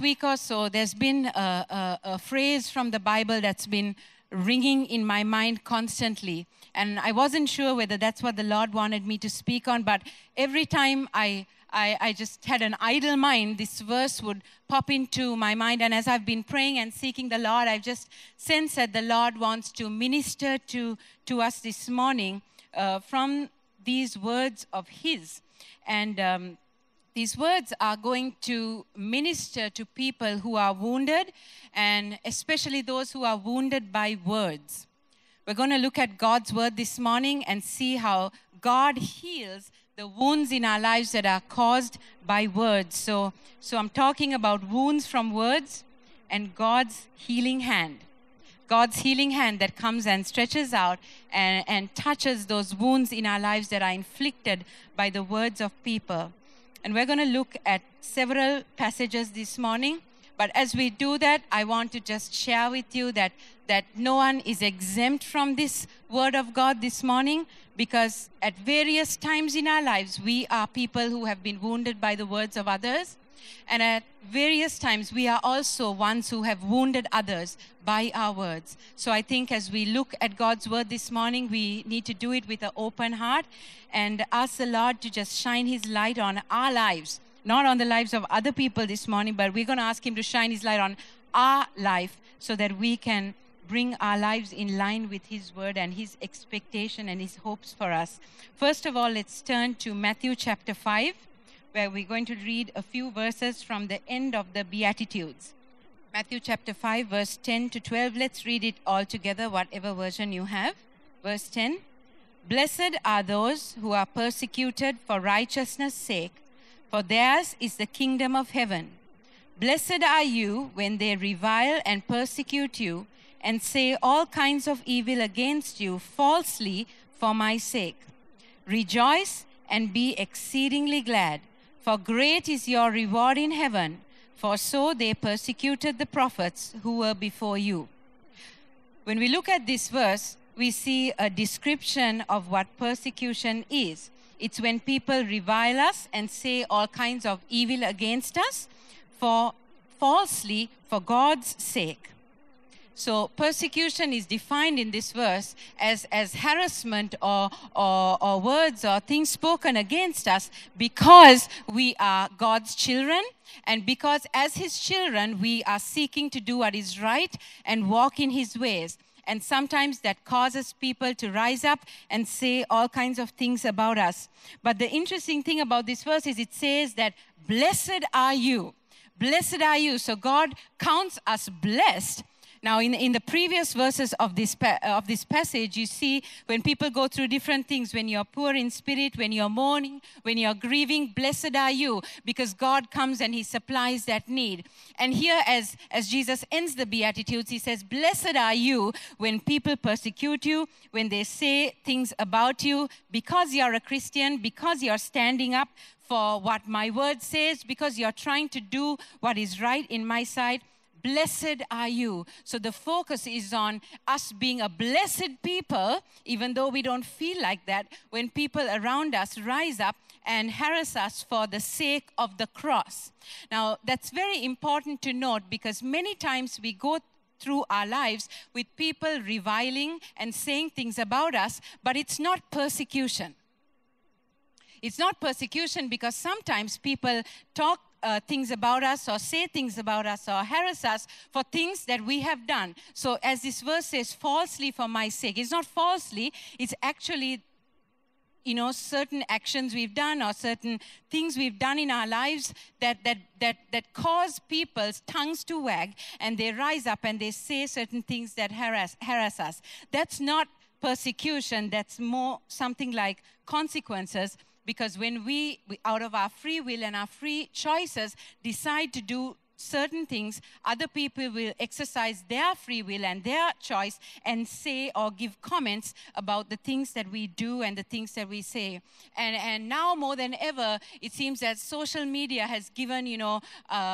week or so, there's been a phrase from the Bible that's been ringing in my mind constantly. And I wasn't sure whether that's what the Lord wanted me to speak on, but every time I just had an idle mind, this verse would pop into my mind. And as I've been praying and seeking the Lord, I've just sensed that the Lord wants to minister to us this morning from these words of His. And these words are going to minister to people who are wounded, and especially those who are wounded by words. We're going to look at God's word this morning and see how God heals the wounds in our lives that are caused by words. So I'm talking about wounds from words and God's healing hand. God's healing hand that comes and stretches out and touches those wounds in our lives that are inflicted by the words of people. And we're going to look at several passages this morning. But as we do that, I want to just share with you that no one is exempt from this word of God this morning, because at various times in our lives, we are people who have been wounded by the words of others. And at various times, we are also ones who have wounded others by our words. So I think as we look at God's word this morning, we need to do it with an open heart and ask the Lord to just shine His light on our lives. Not on the lives of other people this morning, but we're going to ask Him to shine His light on our life so that we can bring our lives in line with His word and His expectation and His hopes for us. First of all, let's turn to Matthew chapter 5, where we're going to read a few verses from the end of the Beatitudes. Matthew chapter 5, verse 10 to 12. Let's read it all together, whatever version you have. Verse 10. Blessed are those who are persecuted for righteousness' sake, for theirs is the kingdom of heaven. Blessed are you when they revile and persecute you and say all kinds of evil against you falsely for my sake. Rejoice and be exceedingly glad, for great is your reward in heaven, for so they persecuted the prophets who were before you. When we look at this verse, we see a description of what persecution is. It's when people revile us and say all kinds of evil against us falsely for God's sake. So persecution is defined in this verse as harassment or words or things spoken against us because we are God's children, and because as His children we are seeking to do what is right and walk in His ways. And sometimes that causes people to rise up and say all kinds of things about us. But the interesting thing about this verse is it says that blessed are you. Blessed are you. So God counts us blessed. Now, in the previous verses of this passage, you see when people go through different things, when you're poor in spirit, when you're mourning, when you're grieving, blessed are you, because God comes and He supplies that need. And here, as Jesus ends the Beatitudes, He says, blessed are you when people persecute you, when they say things about you, because you're a Christian, because you're standing up for what my word says, because you're trying to do what is right in my sight. Blessed are you. So the focus is on us being a blessed people, even though we don't feel like that, when people around us rise up and harass us for the sake of the cross. Now, that's very important to note, because many times we go through our lives with people reviling and saying things about us, but it's not persecution. It's not persecution because sometimes people talk things about us or say things about us or harass us for things that we have done. So as this verse says, falsely for my sake. It's not falsely, it's actually, certain actions we've done or certain things we've done in our lives that cause people's tongues to wag, and they rise up and they say certain things that harass us. That's not persecution, that's more something like consequences. Because when we, out of our free will and our free choices, decide to do certain things, other people will exercise their free will and their choice and say or give comments about the things that we do and the things that we say. And now more than ever, it seems that social media has given,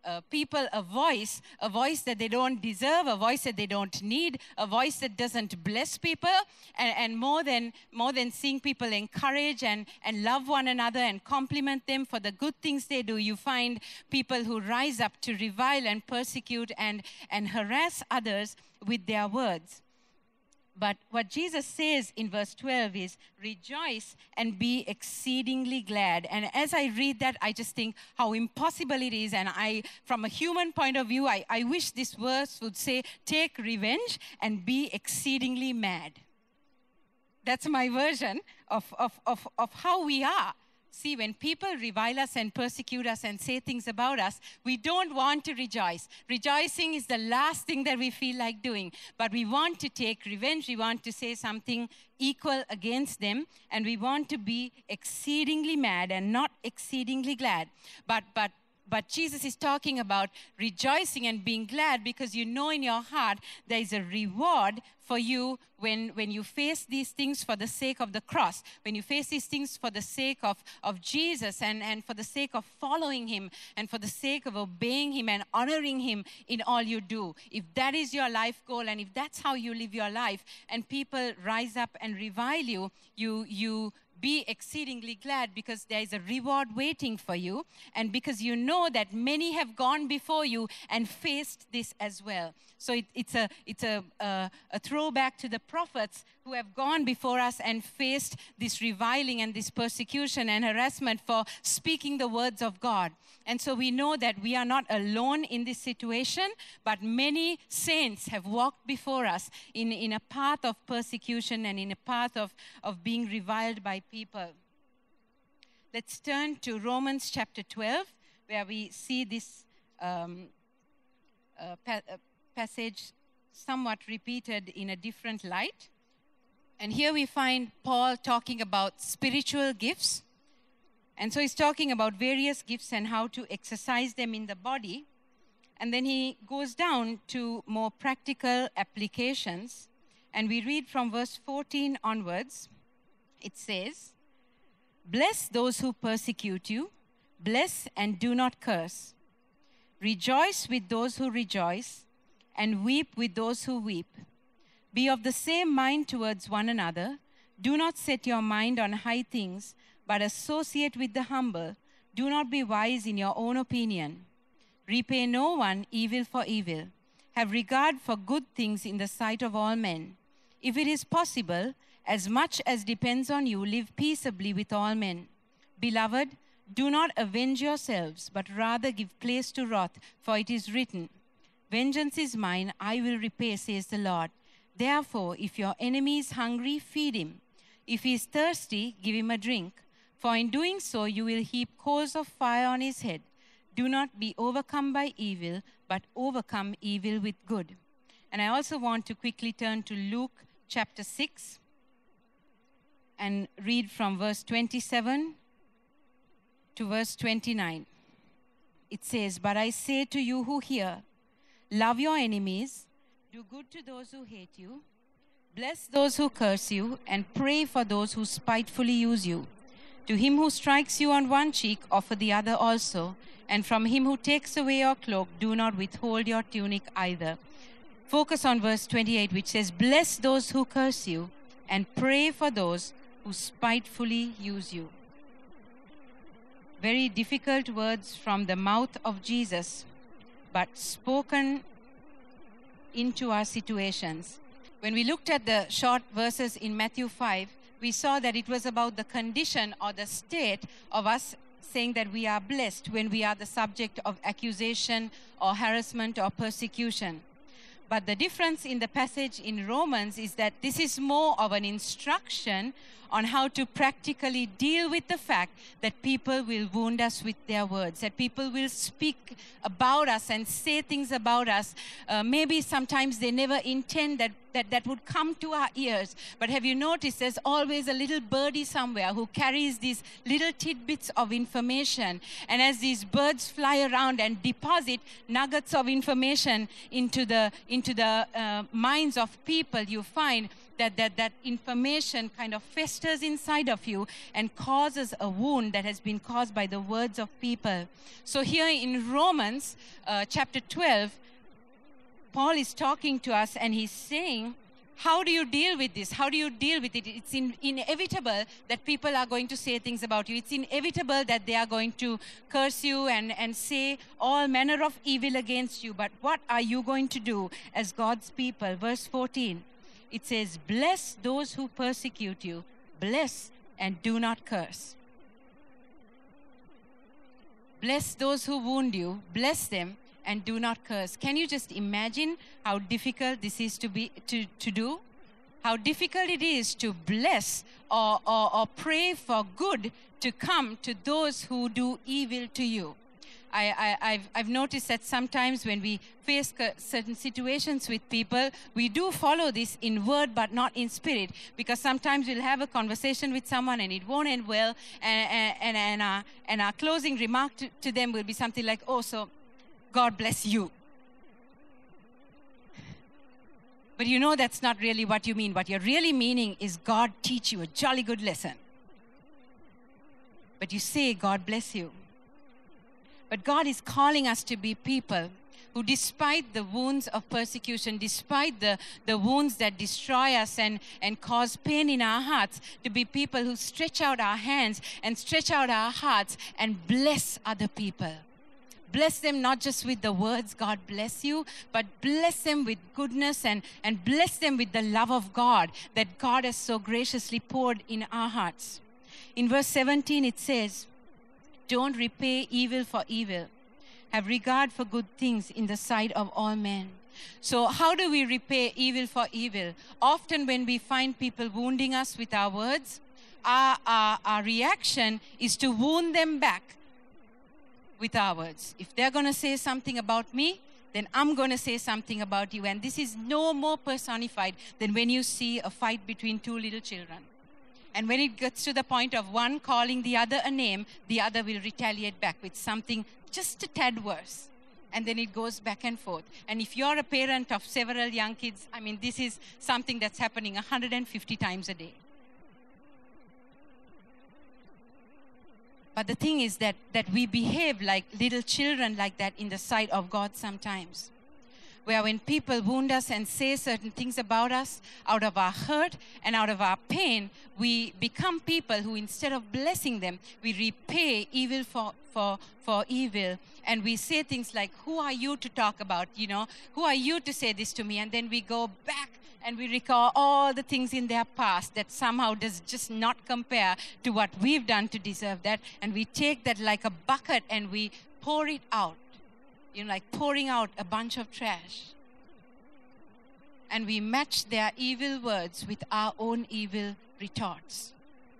people a voice that they don't deserve, a voice that they don't need, a voice that doesn't bless people. And more than seeing people encourage and love one another and compliment them for the good things they do, you find people who rise up to revile and persecute and harass others with their words. But what Jesus says in verse 12 is, rejoice and be exceedingly glad. And as I read that, I just think how impossible it is. And from a human point of view, I wish this verse would say, take revenge and be exceedingly mad. That's my version of how we are. See, when people revile us and persecute us and say things about us, we don't want to rejoice. Rejoicing is the last thing that we feel like doing. But we want to take revenge. We want to say something equal against them. And we want to be exceedingly mad and not exceedingly glad. But Jesus is talking about rejoicing and being glad because you know in your heart there is a reward for you when you face these things for the sake of the cross, when you face these things for the sake of Jesus and for the sake of following him and for the sake of obeying him and honoring him in all you do. If that is your life goal and if that's how you live your life and people rise up and revile you be exceedingly glad because there is a reward waiting for you and because you know that many have gone before you and faced this as well. So it's a throwback to the prophets who have gone before us and faced this reviling and this persecution and harassment for speaking the words of God. And so we know that we are not alone in this situation, but many saints have walked before us in a path of persecution and in a path of being reviled by people. Let's turn to Romans chapter 12, where we see this passage somewhat repeated in a different light. And here we find Paul talking about spiritual gifts. And so he's talking about various gifts and how to exercise them in the body. And then he goes down to more practical applications. And we read from verse 14 onwards. It says, bless those who persecute you. Bless and do not curse. Rejoice with those who rejoice, and weep with those who weep. Be of the same mind towards one another. Do not set your mind on high things, but associate with the humble. Do not be wise in your own opinion. Repay no one evil for evil. Have regard for good things in the sight of all men. If it is possible, as much as depends on you, live peaceably with all men. Beloved, do not avenge yourselves, but rather give place to wrath, for it is written, vengeance is mine, I will repay, says the Lord. Therefore, if your enemy is hungry, feed him. If he is thirsty, give him a drink. For in doing so, you will heap coals of fire on his head. Do not be overcome by evil, but overcome evil with good. And I also want to quickly turn to Luke chapter 6 and read from verse 27 to verse 29. It says, but I say to you who hear, love your enemies, do good to those who hate you, bless those who curse you, and pray for those who spitefully use you. To him who strikes you on one cheek, offer the other also. And from him who takes away your cloak, do not withhold your tunic either. Focus on verse 28, which says, bless those who curse you, and pray for those who spitefully use you. Very difficult words from the mouth of Jesus, but spoken into our situations. When we looked at the short verses in Matthew 5, we saw that it was about the condition or the state of us saying that we are blessed when we are the subject of accusation or harassment or persecution. But the difference in the passage in Romans is that this is more of an instruction on how to practically deal with the fact that people will wound us with their words, that people will speak about us and say things about us. Maybe sometimes they never intend that that would come to our ears. But have you noticed there's always a little birdie somewhere who carries these little tidbits of information. And as these birds fly around and deposit nuggets of information into the minds of people, you find that information kind of festers inside of you and causes a wound that has been caused by the words of people. So here in Romans chapter 12, Paul is talking to us and he's saying, how do you deal with this? How do you deal with it? It's inevitable that people are going to say things about you. It's inevitable that they are going to curse you and say all manner of evil against you. But what are you going to do as God's people? Verse 14, it says, bless those who persecute you. Bless and do not curse. Bless those who wound you. Bless them and do not curse. Can you just imagine how difficult this is to do? How difficult it is to bless or pray for good to come to those who do evil to you. I've noticed that sometimes when we face certain situations with people, we do follow this in word but not in spirit, because sometimes we'll have a conversation with someone and it won't end well, and our closing remark to them will be something like, oh, so God bless you. But you know that's not really what you mean. What you're really meaning is God teach you a jolly good lesson. But you say, God bless you. But God is calling us to be people who, despite the wounds of persecution, despite the wounds that destroy us and cause pain in our hearts, to be people who stretch out our hands and stretch out our hearts and bless other people. Bless them not just with the words, God bless you, but bless them with goodness and bless them with the love of God that God has so graciously poured in our hearts. In verse 17 it says, don't repay evil for evil. Have regard for good things in the sight of all men. So how do we repay evil for evil? Often when we find people wounding us with our words, our reaction is to wound them back with our words. If they're going to say something about me, then I'm going to say something about you. And this is no more personified than when you see a fight between two little children. And when it gets to the point of one calling the other a name, the other will retaliate back with something just a tad worse. And then it goes back and forth. And if you're a parent of several young kids, I mean, this is something that's happening 150 times a day. But the thing is that we behave like little children like that in the sight of God sometimes. Where when people wound us and say certain things about us, out of our hurt and out of our pain, we become people who, instead of blessing them, we repay evil for evil. And we say things like, who are you to talk about, who are you to say this to me? And then we go back and we recall all the things in their past that somehow does just not compare to what we've done to deserve that. And we take that like a bucket and we pour it out, like pouring out a bunch of trash. And we match their evil words with our own evil retorts.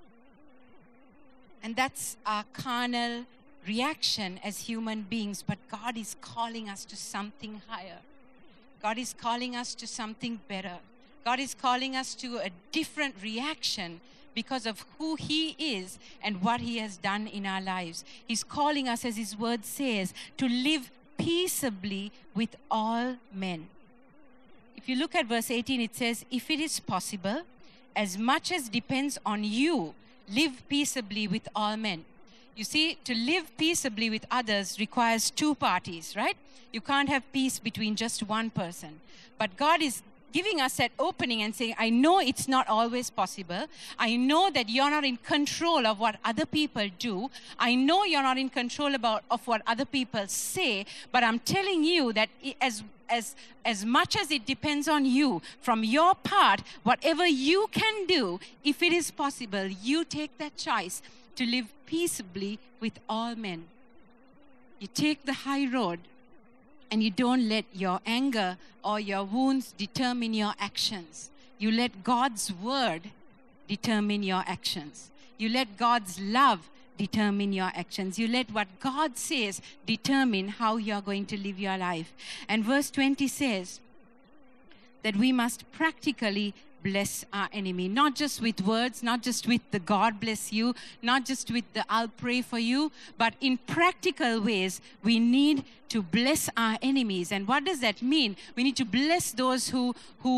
And that's our carnal reaction as human beings. But God is calling us to something higher. God is calling us to something better. God is calling us to a different reaction because of who He is and what He has done in our lives. He's calling us, as His word says, to live peaceably with all men. If you look at verse 18, it says, if it is possible, as much as depends on you, live peaceably with all men. You see, to live peaceably with others requires two parties, right? You can't have peace between just one person. But God is giving us that opening and saying, I know it's not always possible. I know that you're not in control of what other people do. I know you're not in control of what other people say, but I'm telling you that as much as it depends on you, from your part, whatever you can do, if it is possible, you take that choice to live peaceably with all men. You take the high road, and you don't let your anger or your wounds determine your actions. You let God's word determine your actions. You let God's love determine your actions. You let what God says determine how you're going to live your life. And verse 20 says, that we must practically bless our enemy, not just with words, not just with the God bless you, not just with the I'll pray for you, but in practical ways, we need to bless our enemies. And what does that mean? We need to bless those who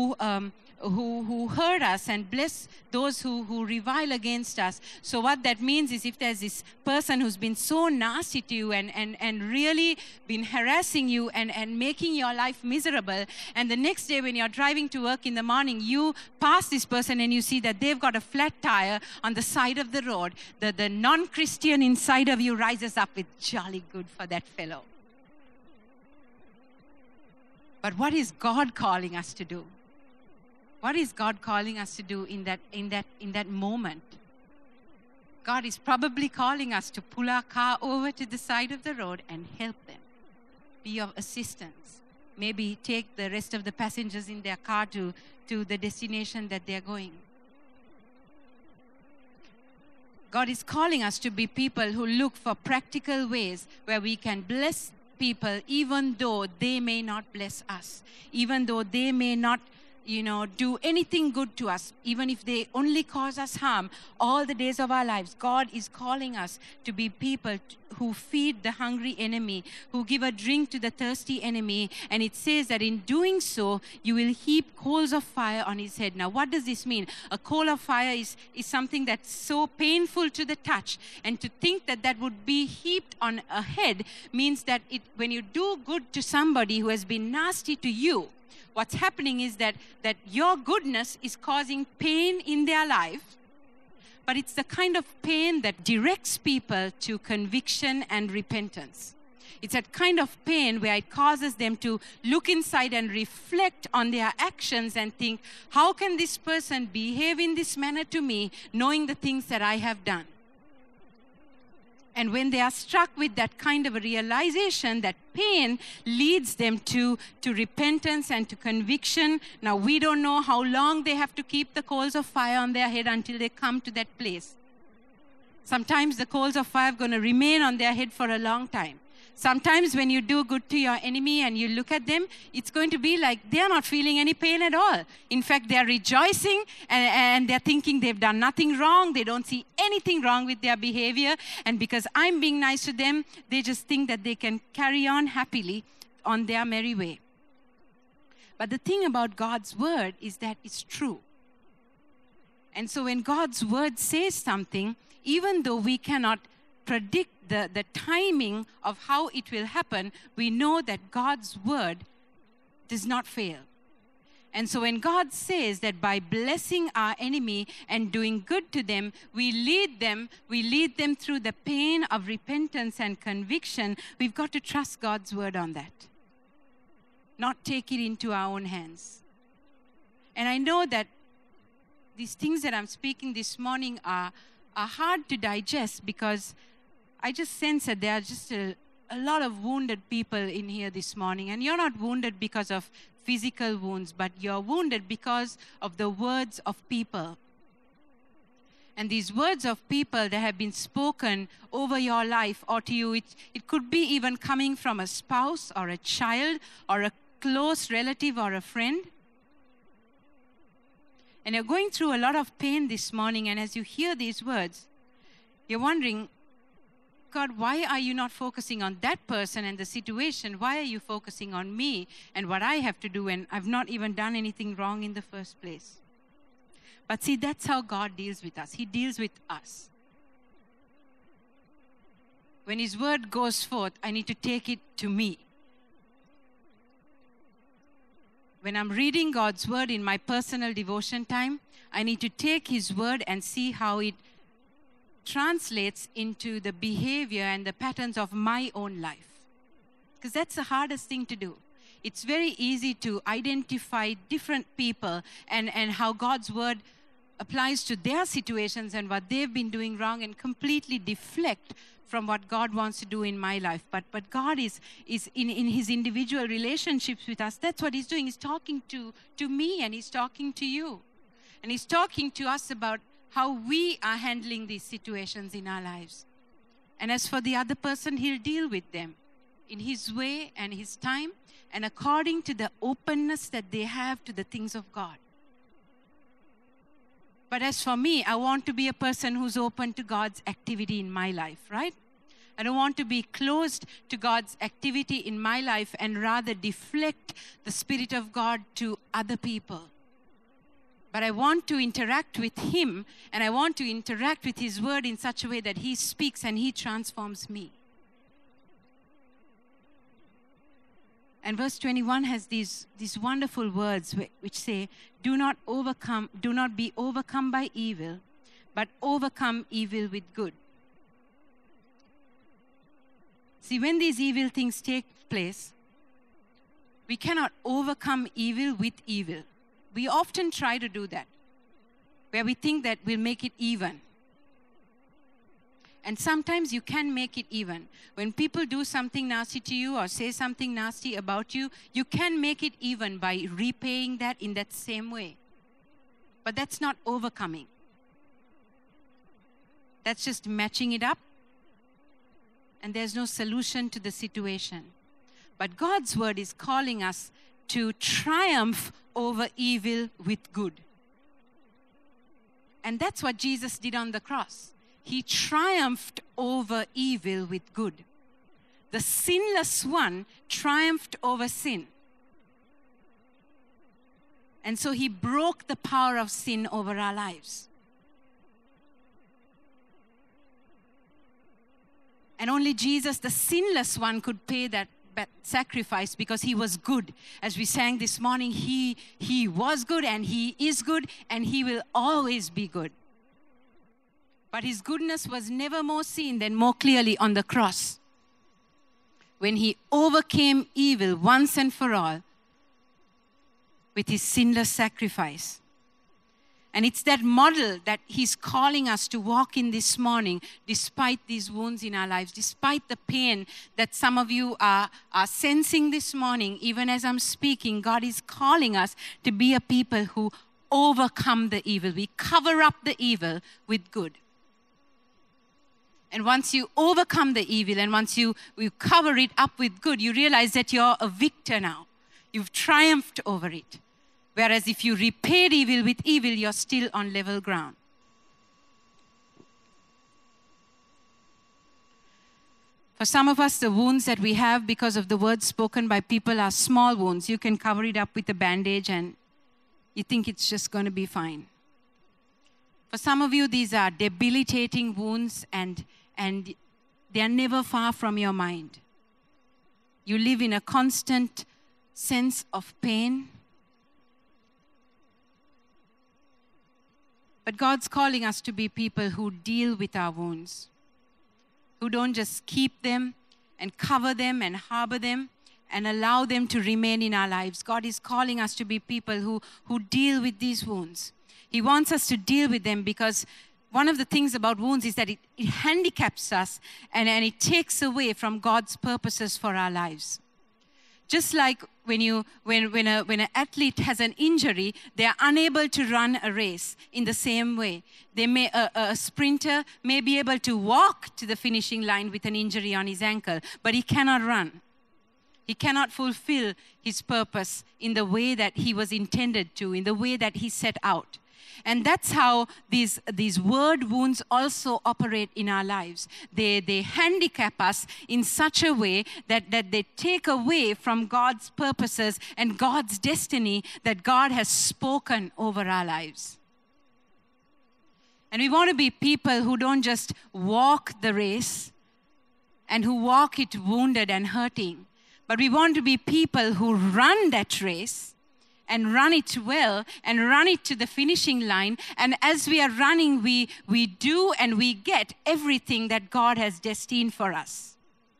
hurt us and bless those who revile against us. So what that means is, if there's this person who's been so nasty to you and really been harassing you and making your life miserable, and the next day when you're driving to work in the morning, you pass this person and you see that they've got a flat tire on the side of the road, the non-Christian inside of you rises up with jolly good for that fellow. But what is God calling us to do? What is God calling us to do in that moment? God is probably calling us to pull our car over to the side of the road and help them, be of assistance. Maybe take the rest of the passengers in their car to the destination that they're going. God is calling us to be people who look for practical ways where we can bless people even though they may not bless us, even though they may not do anything good to us, even if they only cause us harm all the days of our lives. God is calling us to be people who feed the hungry enemy, who give a drink to the thirsty enemy. And it says that in doing so, you will heap coals of fire on his head. Now, what does this mean? A coal of fire is something that's so painful to the touch. And to think that would be heaped on a head means that when you do good to somebody who has been nasty to you, what's happening is that your goodness is causing pain in their life, but it's the kind of pain that directs people to conviction and repentance. It's that kind of pain where it causes them to look inside and reflect on their actions and think, how can this person behave in this manner to me, knowing the things that I have done? And when they are struck with that kind of a realization, that pain leads them to repentance and to conviction. Now, we don't know how long they have to keep the coals of fire on their head until they come to that place. Sometimes the coals of fire are going to remain on their head for a long time. Sometimes when you do good to your enemy and you look at them, it's going to be like they're not feeling any pain at all. In fact, they're rejoicing and they're thinking they've done nothing wrong. They don't see anything wrong with their behavior. And because I'm being nice to them, they just think that they can carry on happily on their merry way. But the thing about God's word is that it's true. And so when God's word says something, even though we cannot predict the timing of how it will happen, we know that God's word does not fail. And so when God says that by blessing our enemy and doing good to them, we lead them through the pain of repentance and conviction, we've got to trust God's word on that. Not take it into our own hands. And I know that these things that I'm speaking this morning are hard to digest, because I just sense that there are just a lot of wounded people in here this morning. And you're not wounded because of physical wounds, but you're wounded because of the words of people. And these words of people that have been spoken over your life or to you, it could be even coming from a spouse or a child or a close relative or a friend. And you're going through a lot of pain this morning, and as you hear these words, you're wondering, God, why are you not focusing on that person and the situation? Why are you focusing on me and what I have to do, and I've not even done anything wrong in the first place? But see, that's how God deals with us. He deals with us. When his word goes forth, I need to take it to me. When I'm reading God's word in my personal devotion time, I need to take his word and see how it translates into the behavior and the patterns of my own life. Because that's the hardest thing to do. It's very easy to identify different people and how God's word applies to their situations and what they've been doing wrong, and completely deflect from what God wants to do in my life. But God is in his individual relationships with us. That's what he's doing. He's talking to me, and he's talking to you. And he's talking to us about how we are handling these situations in our lives. And as for the other person, he'll deal with them in his way and his time and according to the openness that they have to the things of God. But as for me, I want to be a person who's open to God's activity in my life, right? I don't want to be closed to God's activity in my life and rather deflect the Spirit of God to other people. But I want to interact with Him, and I want to interact with His Word in such a way that He speaks and He transforms me. And verse 21 has these wonderful words which say, do not be overcome by evil, but overcome evil with good. See, when these evil things take place, we cannot overcome evil with evil. We often try to do that, where we think that we'll make it even. And sometimes you can make it even. When people do something nasty to you or say something nasty about you, you can make it even by repaying that in that same way. But that's not overcoming. That's just matching it up. And there's no solution to the situation. But God's word is calling us to triumph over evil with good. And that's what Jesus did on the cross. He triumphed over evil with good. The sinless one triumphed over sin. And so He broke the power of sin over our lives. And only Jesus, the sinless one, could pay that sacrifice because He was good. As we sang this morning, He was good and He is good and He will always be good. But His goodness was never more seen than more clearly on the cross, when He overcame evil once and for all with His sinless sacrifice. And it's that model that He's calling us to walk in this morning, despite these wounds in our lives, despite the pain that some of you are sensing this morning. Even as I'm speaking, God is calling us to be a people who overcome the evil. We cover up the evil with good. And once you overcome the evil and once you cover it up with good, you realize that you're a victor now. You've triumphed over it. Whereas if you repaid evil with evil, you're still on level ground. For some of us, the wounds that we have because of the words spoken by people are small wounds. You can cover it up with a bandage and you think it's just going to be fine. For some of you, these are debilitating wounds and they are never far from your mind. You live in a constant sense of pain. But God's calling us to be people who deal with our wounds, who don't just keep them and cover them and harbor them and allow them to remain in our lives. God is calling us to be people who deal with these wounds. He wants us to deal with them because one of the things about wounds is that it handicaps us and it takes away from God's purposes for our lives. Just like when an athlete has an injury, they are unable to run a race in the same way. A sprinter may be able to walk to the finishing line with an injury on his ankle, but he cannot run. He cannot fulfill his purpose in the way that he was intended to, in the way that he set out. And that's how these word wounds also operate in our lives. They handicap us in such a way that they take away from God's purposes and God's destiny that God has spoken over our lives. And we want to be people who don't just walk the race and who walk it wounded and hurting, but we want to be people who run that race and run it well and run it to the finishing line. And as we are running, we do and we get everything that God has destined for us.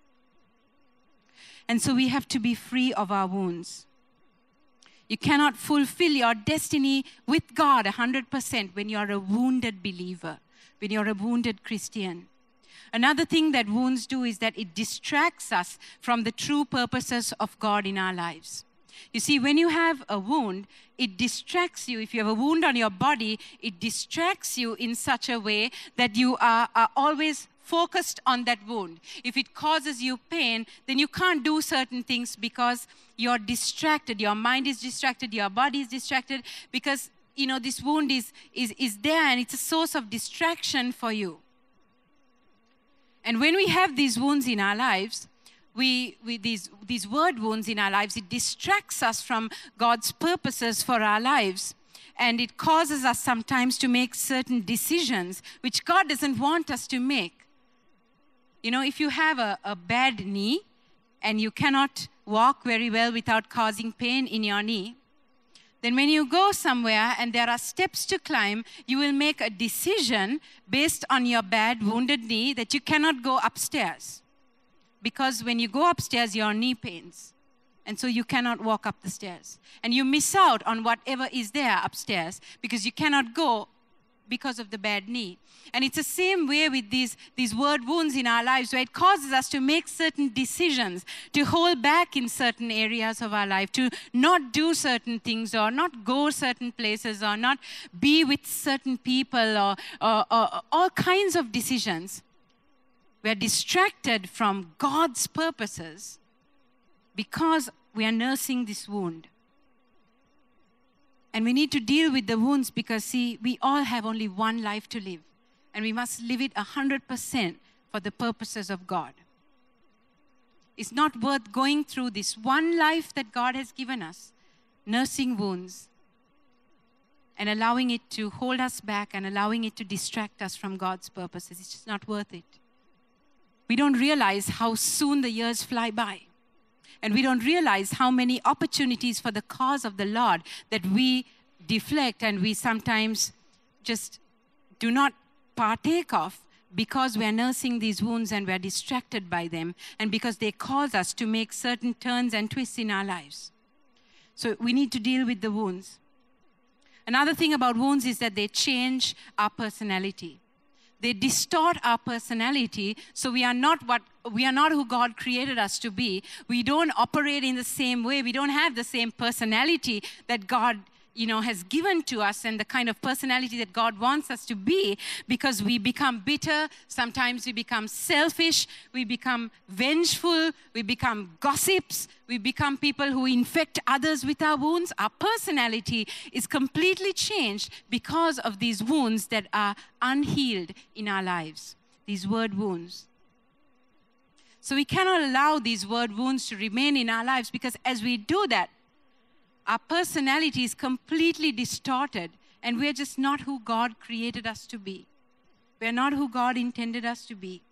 And so we have to be free of our wounds. You cannot fulfill your destiny with God 100% when you're a wounded believer, when you're a wounded Christian. Another thing that wounds do is that it distracts us from the true purposes of God in our lives. You see, when you have a wound, it distracts you. If you have a wound on your body, it distracts you in such a way that you are always focused on that wound. If it causes you pain, then you can't do certain things because you're distracted. Your mind is distracted. Your body is distracted because, this wound is there and it's a source of distraction for you. And when we have these wounds in our lives, these word wounds in our lives, it distracts us from God's purposes for our lives. And it causes us sometimes to make certain decisions which God doesn't want us to make. If you have a bad knee and you cannot walk very well without causing pain in your knee, then when you go somewhere and there are steps to climb, you will make a decision based on your bad, wounded knee that you cannot go upstairs. Because when you go upstairs, your knee pains. And so you cannot walk up the stairs. And you miss out on whatever is there upstairs because you cannot go because of the bad knee. And it's the same way with these word wounds in our lives, where it causes us to make certain decisions, to hold back in certain areas of our life, to not do certain things or not go certain places or not be with certain people or all kinds of decisions. We're distracted from God's purposes because we are nursing this wound. And we need to deal with the wounds because, we all have only one life to live. And we must live it 100% for the purposes of God. It's not worth going through this one life that God has given us, nursing wounds, and allowing it to hold us back and allowing it to distract us from God's purposes. It's just not worth it. We don't realize how soon the years fly by. And we don't realize how many opportunities for the cause of the Lord that we deflect and we sometimes just do not partake of because we're nursing these wounds and we're distracted by them and because they cause us to make certain turns and twists in our lives. So we need to deal with the wounds. Another thing about wounds is that they change our personality. They distort our personality, so we are not who God created us to be. We don't operate in the same way. We don't have the same personality that God, has given to us and the kind of personality that God wants us to be, because we become bitter. Sometimes we become selfish. We become vengeful. We become gossips. We become people who infect others with our wounds. Our personality is completely changed because of these wounds that are unhealed in our lives, these word wounds. So we cannot allow these word wounds to remain in our lives, because as we do that, our personality is completely distorted and we're just not who God created us to be. We're not who God intended us to be.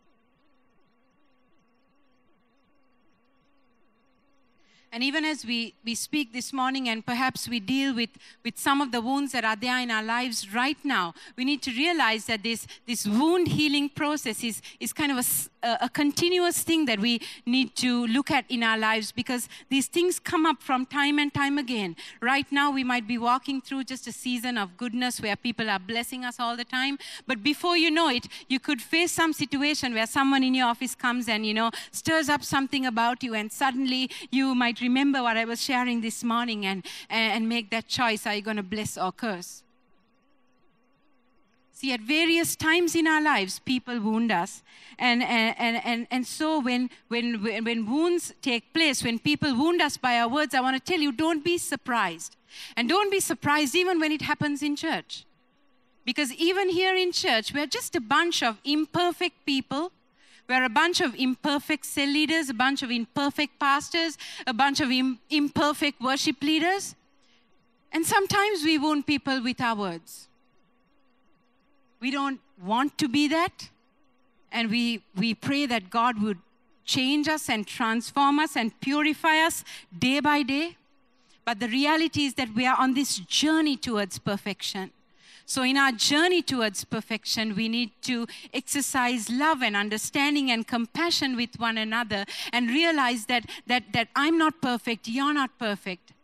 And even as we speak this morning and perhaps we deal with some of the wounds that are there in our lives right now, we need to realize that this wound healing process is kind of a continuous thing that we need to look at in our lives, because these things come up from time and time again. Right now, we might be walking through just a season of goodness where people are blessing us all the time. But before you know it, you could face some situation where someone in your office comes and, stirs up something about you, and suddenly you might remember what I was sharing this morning and make that choice. Are you going to bless or curse? See, at various times in our lives, people wound us. And so when wounds take place, when people wound us by our words, I want to tell you, don't be surprised. And don't be surprised even when it happens in church. Because even here in church, we're just a bunch of imperfect people. We're a bunch of imperfect cell leaders, a bunch of imperfect pastors, a bunch of imperfect worship leaders. And sometimes we wound people with our words. We don't want to be that. And we pray that God would change us and transform us and purify us day by day. But the reality is that we are on this journey towards perfection. So in our journey towards perfection, we need to exercise love and understanding and compassion with one another and realize that I'm not perfect, you're not perfect.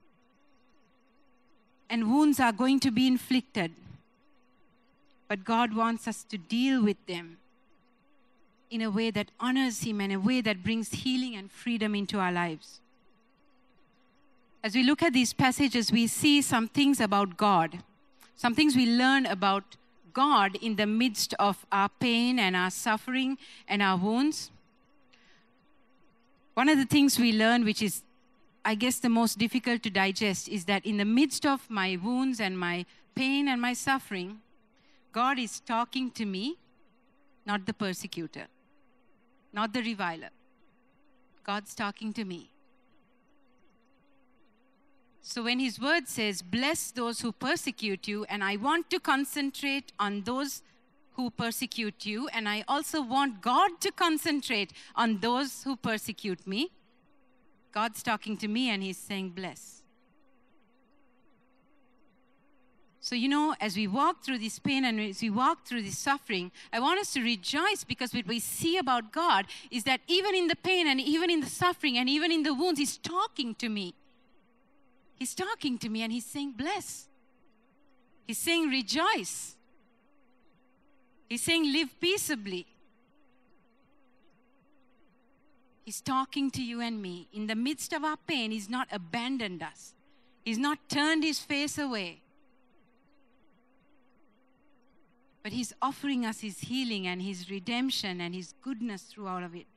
And wounds are going to be inflicted. But God wants us to deal with them in a way that honors Him and a way that brings healing and freedom into our lives. As we look at these passages, we see some things about God. Some things we learn about God in the midst of our pain and our suffering and our wounds, one of the things we learn, which is, I guess, the most difficult to digest, is that in the midst of my wounds and my pain and my suffering, God is talking to me, not the persecutor, not the reviler. God's talking to me. So when his word says, bless those who persecute you, and I want to concentrate on those who persecute you, and I also want God to concentrate on those who persecute me, God's talking to me and he's saying, bless. So, as we walk through this pain and as we walk through this suffering, I want us to rejoice, because what we see about God is that even in the pain and even in the suffering and even in the wounds, he's talking to me. He's talking to me and he's saying, bless. He's saying, rejoice. He's saying, live peaceably. He's talking to you and me. In the midst of our pain, he's not abandoned us. He's not turned his face away. But he's offering us his healing and his redemption and his goodness through all of it.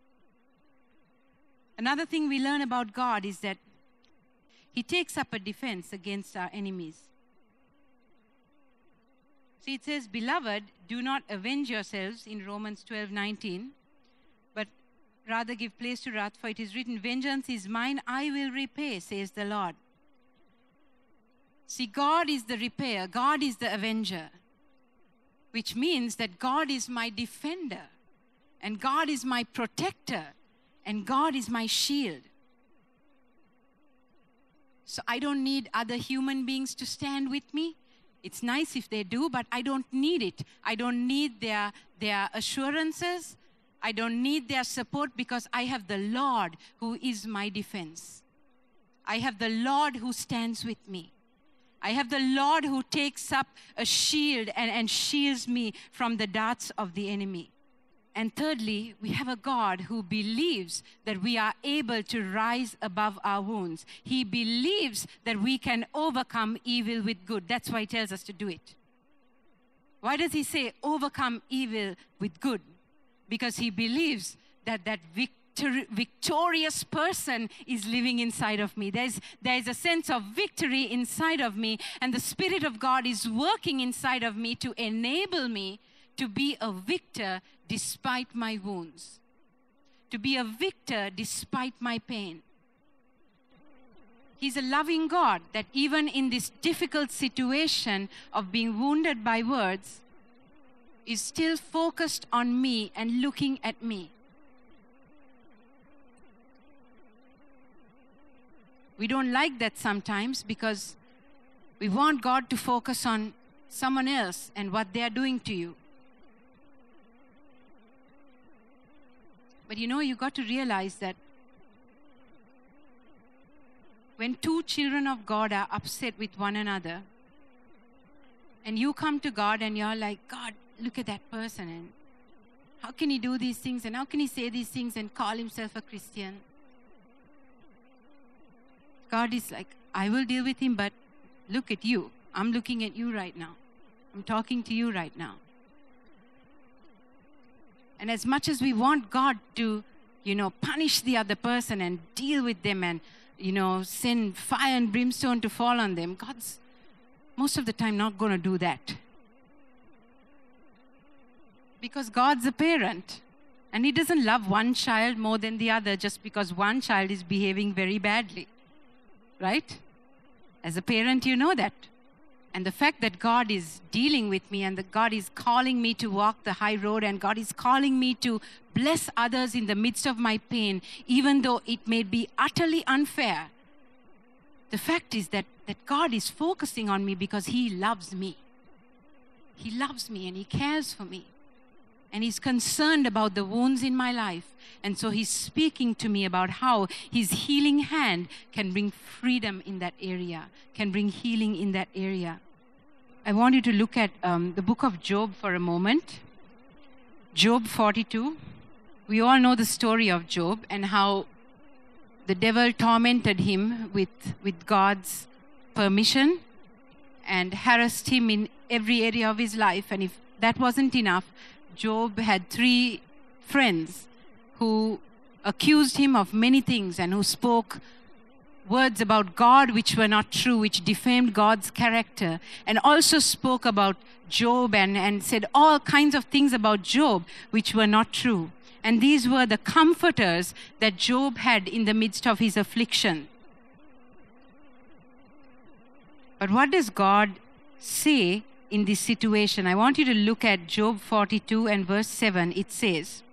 Another thing we learn about God is that he takes up a defense against our enemies. See, it says, beloved, do not avenge yourselves in Romans 12:19, but rather give place to wrath, for it is written, vengeance is mine, I will repay, says the Lord. See, God is the repayer, God is the avenger, which means that God is my defender, and God is my protector, and God is my shield. So I don't need other human beings to stand with me. It's nice if they do, but I don't need it. I don't need their assurances. I don't need their support, because I have the Lord who is my defense. I have the Lord who stands with me. I have the Lord who takes up a shield and shields me from the darts of the enemy. And thirdly, we have a God who believes that we are able to rise above our wounds. He believes that we can overcome evil with good. That's why he tells us to do it. Why does he say overcome evil with good? Because he believes that victorious person is living inside of me. There's a sense of victory inside of me, and the Spirit of God is working inside of me to enable me to be a victor despite my wounds, to be a victor despite my pain. He's a loving God that even in this difficult situation of being wounded by words, is still focused on me and looking at me. We don't like that sometimes, because we want God to focus on someone else and what they are doing to you. But you got to realize that when two children of God are upset with one another, and you come to God and you're like, God, look at that person, and how can he do these things, and how can he say these things and call himself a Christian? God is like, I will deal with him, but look at you. I'm looking at you right now. I'm talking to you right now. And as much as we want God to, punish the other person and deal with them and, send fire and brimstone to fall on them, God's most of the time not going to do that. Because God's a parent. And he doesn't love one child more than the other just because one child is behaving very badly. Right? As a parent, you know that. And the fact that God is dealing with me and that God is calling me to walk the high road and God is calling me to bless others in the midst of my pain, even though it may be utterly unfair, the fact is that God is focusing on me because he loves me. He loves me and he cares for me. And he's concerned about the wounds in my life. And so he's speaking to me about how his healing hand can bring freedom in that area, can bring healing in that area. I want you to look at the book of Job for a moment. Job 42. We all know the story of Job and how the devil tormented him with God's permission. and harassed him in every area of his life. And if that wasn't enough, Job had 3 friends who accused him of many things and who spoke words about God which were not true, which defamed God's character, and also spoke about Job and said all kinds of things about Job which were not true. And these were the comforters that Job had in the midst of his affliction. But what does God say in this situation? I want you to look at Job 42 and verse 7. It says,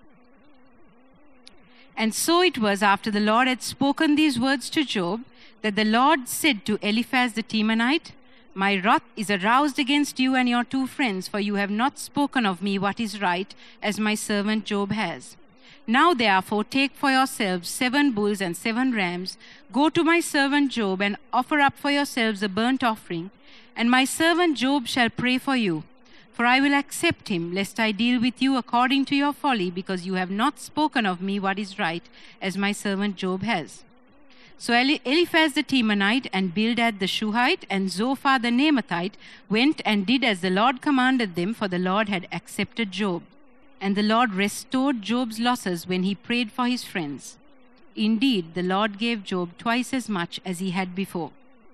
"And so it was after the Lord had spoken these words to Job, that the Lord said to Eliphaz the Temanite, 'My wrath is aroused against you and your 2 friends, for you have not spoken of me what is right, as my servant Job has. Now therefore take for yourselves 7 bulls and 7 rams. Go to my servant Job and offer up for yourselves a burnt offering, and my servant Job shall pray for you. For I will accept him, lest I deal with you according to your folly, because you have not spoken of me what is right, as my servant Job has.' So Eliphaz the Temanite and Bildad the Shuhite and Zophar the Naamathite went and did as the Lord commanded them, for the Lord had accepted Job. And the Lord restored Job's losses when he prayed for his friends. Indeed, the Lord gave Job twice as much as he had before."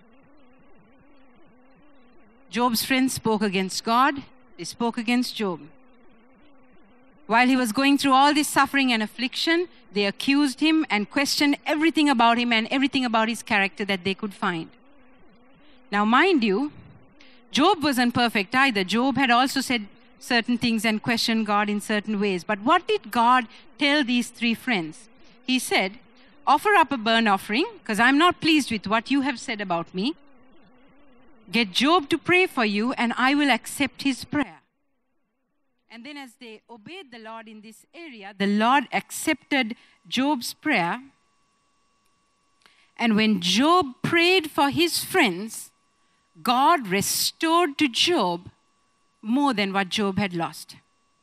Job's friends spoke against God. They spoke against Job. While he was going through all this suffering and affliction, they accused him and questioned everything about him and everything about his character that they could find. Now, mind you, Job wasn't perfect either. Job had also said certain things and questioned God in certain ways. But what did God tell these 3 friends? He said, "Offer up a burnt offering, because I'm not pleased with what you have said about me. Get Job to pray for you, and I will accept his prayer." And then as they obeyed the Lord in this area, the Lord accepted Job's prayer. And when Job prayed for his friends, God restored to Job more than what Job had lost.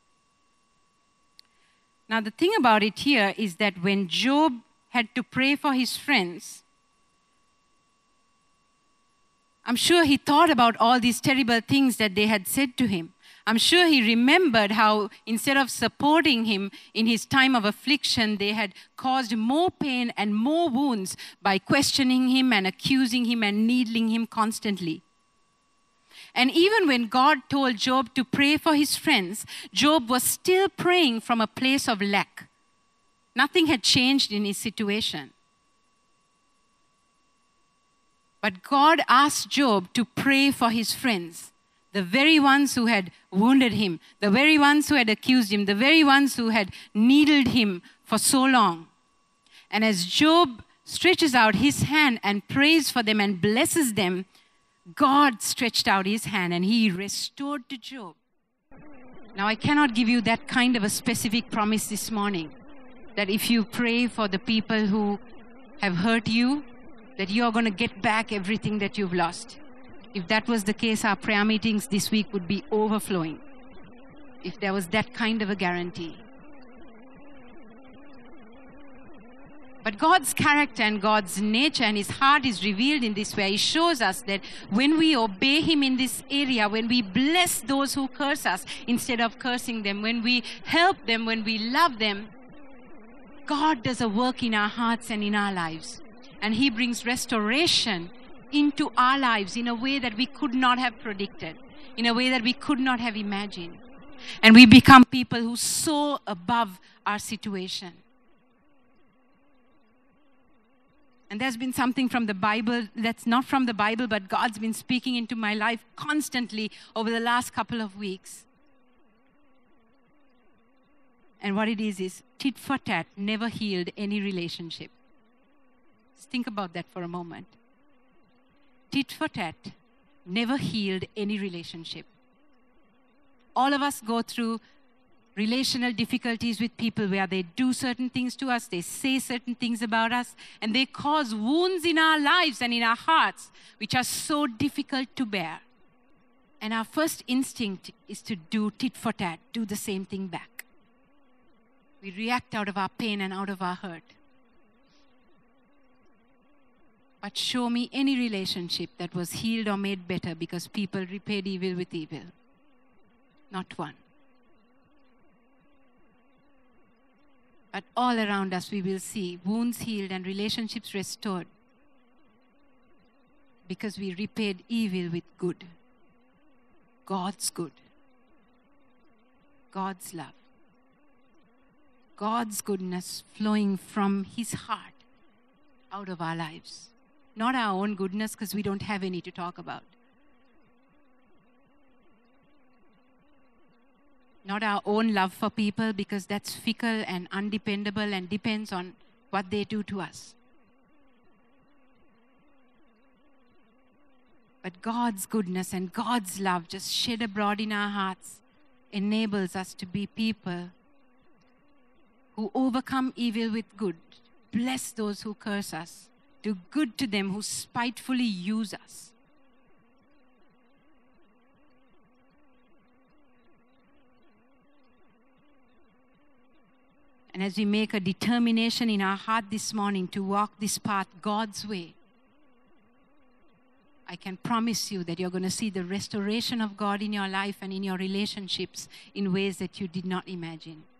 Now, the thing about it here is that when Job had to pray for his friends, I'm sure he thought about all these terrible things that they had said to him. I'm sure he remembered how instead of supporting him in his time of affliction, they had caused more pain and more wounds by questioning him and accusing him and needling him constantly. And even when God told Job to pray for his friends, Job was still praying from a place of lack. Nothing had changed in his situation. But God asked Job to pray for his friends, the very ones who had wounded him, the very ones who had accused him, the very ones who had needled him for so long. And as Job stretches out his hand and prays for them and blesses them, God stretched out his hand and he restored to Job. Now, I cannot give you that kind of a specific promise this morning, that if you pray for the people who have hurt you, that you are going to get back everything that you've lost. If that was the case, our prayer meetings this week would be overflowing, if there was that kind of a guarantee. But God's character and God's nature and his heart is revealed in this way. He shows us that when we obey him in this area, when we bless those who curse us instead of cursing them, when we help them, when we love them, God does a work in our hearts and in our lives. And he brings restoration into our lives in a way that we could not have predicted, in a way that we could not have imagined. And we become people who soar above our situation. And there's been something from the Bible that's not from the Bible, but God's been speaking into my life constantly over the last couple of weeks. And what it is tit for tat never healed any relationship. Just think about that for a moment. Tit for tat never healed any relationship. All of us go through relational difficulties with people where they do certain things to us, they say certain things about us, and they cause wounds in our lives and in our hearts which are so difficult to bear. And our first instinct is to do tit for tat, do the same thing back. We react out of our pain and out of our hurt. But show me any relationship that was healed or made better because people repaid evil with evil. Not one. But all around us we will see wounds healed and relationships restored because we repaid evil with good. God's good. God's love. God's goodness flowing from His heart out of our lives. Not our own goodness, because we don't have any to talk about. Not our own love for people, because that's fickle and undependable and depends on what they do to us. But God's goodness and God's love just shed abroad in our hearts enables us to be people who overcome evil with good, bless those who curse us, do good to them who spitefully use us. And as we make a determination in our heart this morning to walk this path God's way, I can promise you that you're going to see the restoration of God in your life and in your relationships in ways that you did not imagine.